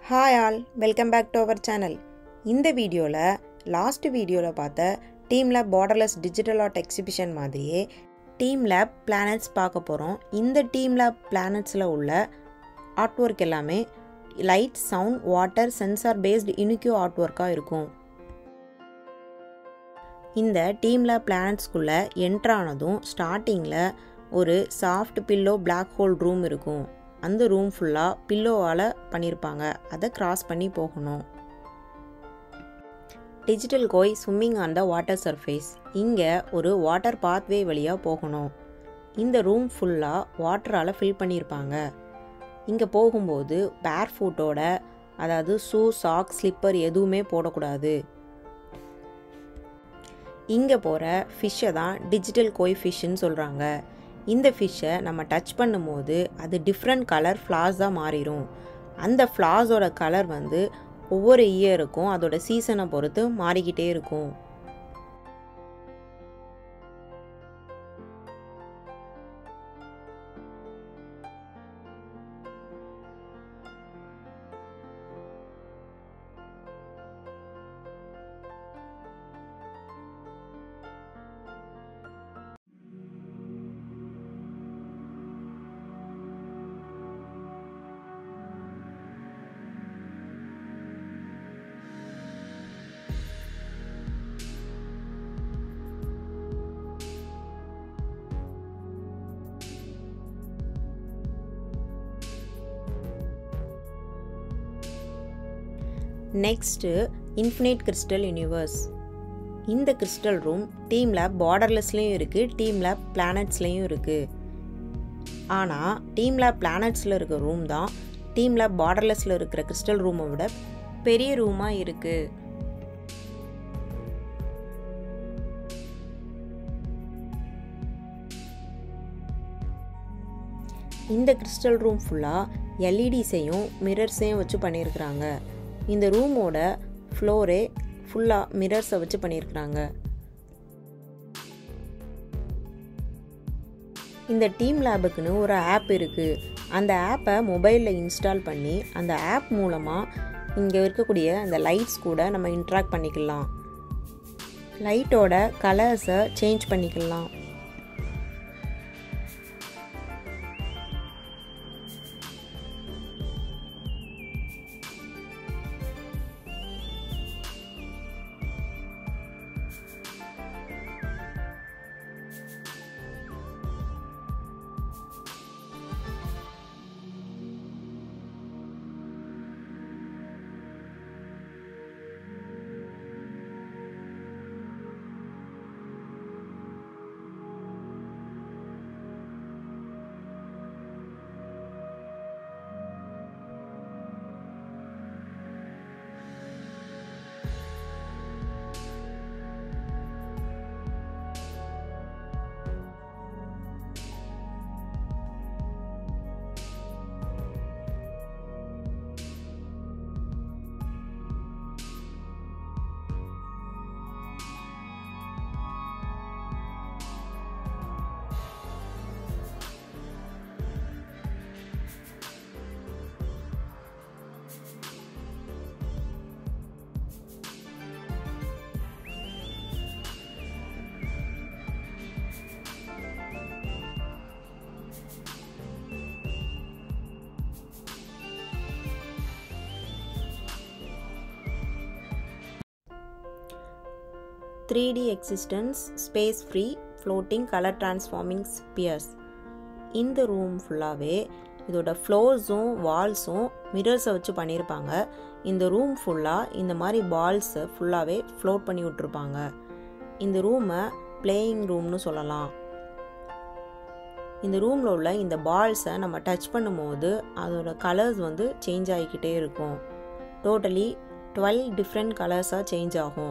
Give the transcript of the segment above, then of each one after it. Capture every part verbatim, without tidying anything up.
Hi all, welcome back to our channel. இந்த வீடியோல last வீடியோல பார்த்த TeamLab Borderless Digital Art Exhibition மாதிரியே TeamLab Planets பார்க்க போறோம். இந்த TeamLab Planetsல உள்ள ஆர்ட்வொர்க் எல்லாமே light, sound, water, sensor based unique ஆர்ட்வொர்க்கா இருக்கும். இந்த TeamLab Planetsக்குள்ள என்டர் ஆனதும் ஸ்டார்டிங்ல ஒரு soft pillow black hole room இருக்கும். அந்த ரூம் ஃபுல்லாக பில்லோவால் பண்ணியிருப்பாங்க. அதை கிராஸ் பண்ணி போகணும். Digital koi swimming on the water surface. இங்கே ஒரு வாட்டர் பாத்வே வழியாக போகணும். இந்த ரூம் ஃபுல்லாக வாட்டரால் ஃபில் பண்ணியிருப்பாங்க. இங்கே போகும்போது பேர்ஃபூட்டோட, அதாவது ஷூ, சாக், ஸ்லிப்பர் எதுவுமே போடக்கூடாது. இங்கே போகிற ஃபிஷ்ஷை தான் டிஜிட்டல் கோய் ஃபிஷ்ஷுன்னு சொல்கிறாங்க. இந்த ஃபிஷ்ஷை நம்ம டச் பண்ணும்போது அது டிஃப்ரெண்ட் கலர் ஃப்ளாஸாக மாறிடும். அந்த ஃப்ளாஸோட கலர் வந்து ஒவ்வொரு இயருக்கும் அதோட சீசனை பொறுத்து மாறிக்கிட்டே இருக்கும். Next infinite crystal universe. இந்த கிறிஸ்டல் ரூம் TeamLab பார்டர்லெஸ்லேயும் இருக்குது, TeamLab பிளானட்ஸ்லேயும் இருக்குது. ஆனால் TeamLab பிளானட்ஸில் இருக்கிற ரூம் தான் TeamLab பார்டர்லெஸில் இருக்கிற கிறிஸ்டல் ரூமை விட பெரிய ரூமாக இருக்குது. இந்த கிறிஸ்டல் ரூம் ஃபுல்லாக எல்இடிஸையும் மிரர்ஸையும் வச்சு பண்ணியிருக்கிறாங்க. இந்த ரூமோட ஃப்ளோரே ஃபுல்லாக மிரர்ஸை வச்சு பண்ணியிருக்கிறாங்க. இந்த TeamLabக்குன்னு ஒரு ஆப் இருக்குது. அந்த ஆப்பை மொபைலில் இன்ஸ்டால் பண்ணி அந்த ஆப் மூலமாக இங்கே இருக்கக்கூடிய அந்த லைட்ஸ் கூட நம்ம இன்ட்ராக்ட் பண்ணிக்கலாம். லைட்டோட கலர்ஸை சேஞ்ச் பண்ணிக்கலாம். Three D existence, space free, floating, colour transforming spheres. இந்த ரூம் ஃபுல்லாகவே இதோட ஃப்ளோர்ஸும் வால்ஸும் மிரர்ஸை வச்சு பண்ணியிருப்பாங்க. இந்த ரூம் ஃபுல்லாக இந்த மாதிரி பால்ஸை ஃபுல்லாகவே ஃப்ளோட் பண்ணி விட்ருப்பாங்க. இந்த ரூமை பிளேயிங் ரூம்னு சொல்லலாம். இந்த ரூமில் உள்ள இந்த பால்ஸை நம்ம டச் பண்ணும்போது அதோட கலர்ஸ் வந்து சேஞ்ச் ஆகிக்கிட்டே இருக்கும். டோட்டலி டுவெல் டிஃப்ரெண்ட் கலர்ஸாக சேஞ்ச் ஆகும்.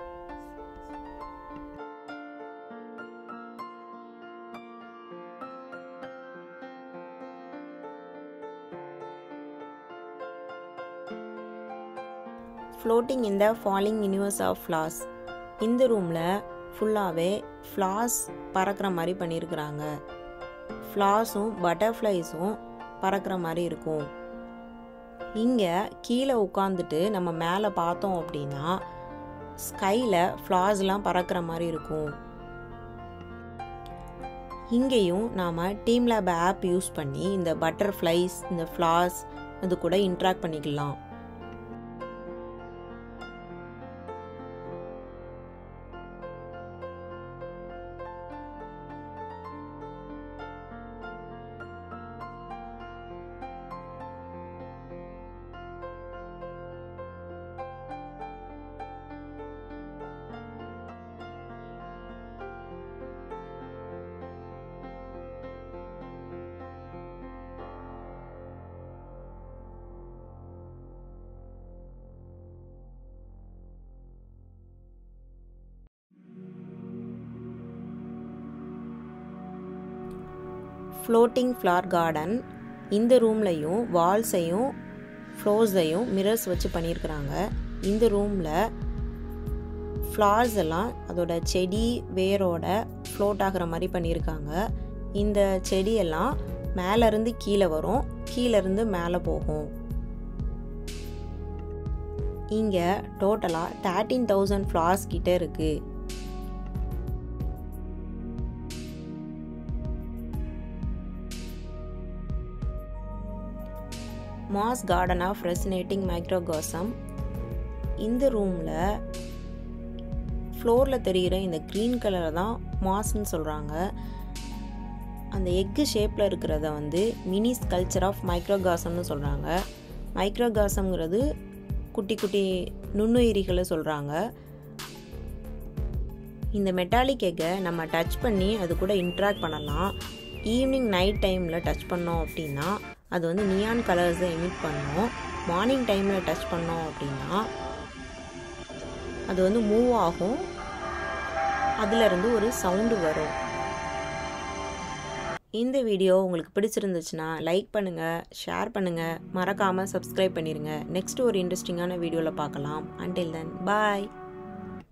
Floating in the falling universe of flowers. இந்த ரூமில் ஃபுல்லாகவே ஃப்ளார்ஸ் பறக்கிற மாதிரி பண்ணியிருக்கிறாங்க. ஃப்ளார்ஸும் பட்டர்ஃப்ளைஸும் பறக்கிற மாதிரி இருக்கும். இங்கே கீழே உட்காந்துட்டு நம்ம மேலே பார்த்தோம் அப்படின்னா ஸ்கையில் ஃப்ளார்ஸ்லாம் பறக்கிற மாதிரி இருக்கும். இங்கேயும் நாம் டீம்லேப் ஆப் யூஸ் பண்ணி இந்த பட்டர்ஃப்ளைஸ், இந்த ஃப்ளார்ஸ் அது கூட இன்ட்ராக்ட் பண்ணிக்கலாம். Floating flower garden. இந்த ரூம்லையும் வால்ஸையும் ஃப்ளோர்ஸையும் மிரர்ஸ் வச்சு பண்ணியிருக்கிறாங்க. இந்த ரூமில் ஃப்ளார்ஸ் எல்லாம் அதோட செடி வேரோட ஃப்ளோட் ஆகிற மாதிரி பண்ணியிருக்காங்க. இந்த செடியெல்லாம் மேலேருந்து கீழே வரும், கீழேருந்து மேலே போகும். இங்கே டோட்டலாக தேர்ட்டீன் தௌசண்ட் ஃப்ளார்ஸ் கிட்டே இருக்குது. Moss garden of resonating microcosm. இந்த ரூமில் ஃப்ளோரில் தெரிகிற இந்த க்ரீன் கலரை தான் மாஸ்ன்னு சொல்கிறாங்க. அந்த எக்கு ஷேப்பில் இருக்கிறத வந்து மினி ஸ்கல்ச்சர் ஆஃப் மைக்ரோகாசம்னு சொல்கிறாங்க. மைக்ரோகாசம்ங்கிறது குட்டி குட்டி நுண்ணுயிரிகளை சொல்கிறாங்க. இந்த மெட்டாலிக் எக்கை நம்ம டச் பண்ணி அது கூட இன்ட்ராக்ட் பண்ணலாம். ஈவினிங் நைட் டைமில் டச் பண்ணோம் அப்படின்னா அது வந்து நியான் கலர்ஸை எமிட் பண்ணும். மார்னிங் டைமில் டச் பண்ணோம் அப்படின்னா அது வந்து மூவ் ஆகும், அதிலிருந்து ஒரு சவுண்டு வரும். இந்த வீடியோ உங்களுக்கு பிடிச்சிருந்துச்சுன்னா லைக் பண்ணுங்கள், ஷேர் பண்ணுங்கள், மறக்காமல் சப்ஸ்கிரைப் பண்ணிடுங்க. நெக்ஸ்ட் ஒரு இன்ட்ரெஸ்டிங்கான வீடியோவில் பார்க்கலாம். அன்டில் தென் பாய்.